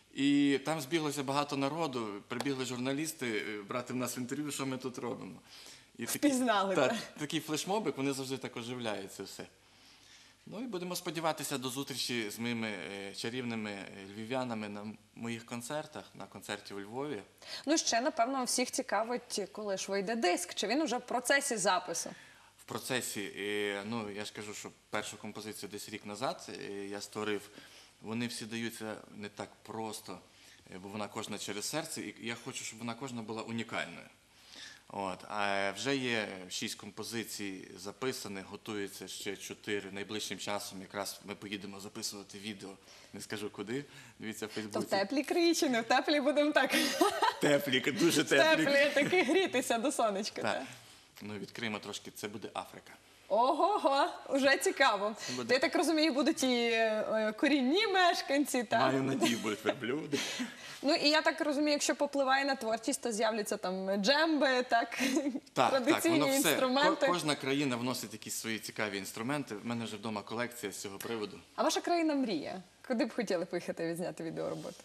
І там збіглося багато народу, прибігли журналісти е, брати в нас інтерв'ю, що ми тут робимо. І такі, Впізнали, та, так? такий флешмобик, вони завжди так оживляють це все. Ну і будемо сподіватися до зустрічі з моїми е, чарівними е, львів'янами на моїх концертах, на концерті у Львові. Ну, ще, напевно, всіх цікавить, коли ж вийде диск, чи він уже в процесі запису? В процесі, е, ну я ж кажу, що першу композицію десь рік назад е, я створив. Вони всі даються не так просто, е, бо вона кожна через серце, і я хочу, щоб вона кожна була унікальною. От, а вже є шість композицій записаних, готується ще чотири. Найближчим часом якраз ми поїдемо записувати відео, не скажу куди, дивіться в То в Фейсбуці. теплій країні чи не в теплій, будемо так Теплі, дуже в теплі. теплій таки грітися до сонечка. Так. так. Ну, відкриємо трошки, це буде Африка. Ого-го, вже цікаво. буде. То, я так розумію, будуть і е, корінні мешканці, так? Маю надію, будуть верблюди. Ну і я так розумію, якщо попливає на творчість, то з'являться там джемби, так, Так, так, традиційні воно все. інструменти. Ко- Кожна країна вносить якісь свої цікаві інструменти. В мене вже вдома колекція з цього приводу. А ваша країна мрія? Куди б хотіли поїхати відзняти відеороботу?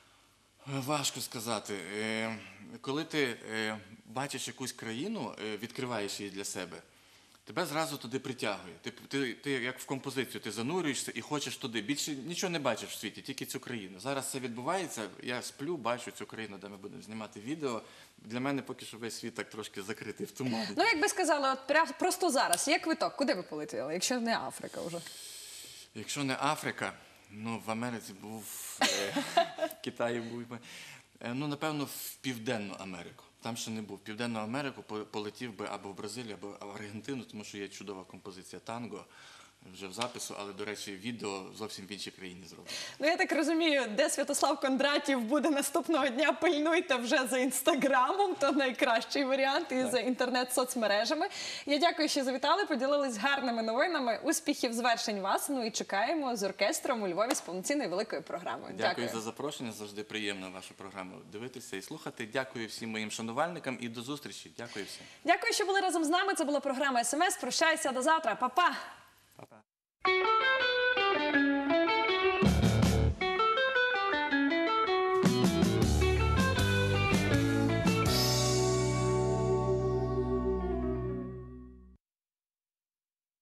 Важко сказати. Е, Коли ти е, бачиш якусь країну, е, відкриваєш її для себе, тебе зразу туди притягує. Ти, ти, ти як в композицію, ти занурюєшся і хочеш туди. Більше нічого не бачиш в світі, тільки цю країну. Зараз це відбувається, я сплю, бачу цю країну, де ми будемо знімати відео. Для мене поки що весь світ так трошки закритий в тумані. Ну, як би сказали, от пря- просто зараз, є квиток, куди ви полетіли, якщо не Африка вже? Якщо не Африка, ну в Америці був, е, в Китаї був, е, ну напевно в Південну Америку. Там ще не був. В Південну Америку по- полетів би або в Бразилію, або в Аргентину, тому що є чудова композиція танго вже в запису, але, до речі, відео зовсім в іншій країні зроблено. Ну, я так розумію, де Святослав Кондратів буде наступного дня, пильнуйте вже за Інстаграмом, то найкращий варіант, і за інтернет-соцмережами. Я дякую, що завітали, поділились гарними новинами, успіхів, звершень вас, ну і чекаємо з оркестром у Львові з повноцінною великою програмою. Дякую за запрошення, завжди приємно вашу програму дивитися і слухати. Дякую всім моїм шанувальникам і до зустрічі. Дякую всім. Дякую, що були разом з нами. Це була програма ес ем ес. Прощаюся, до завтра. Па-па! Па-па.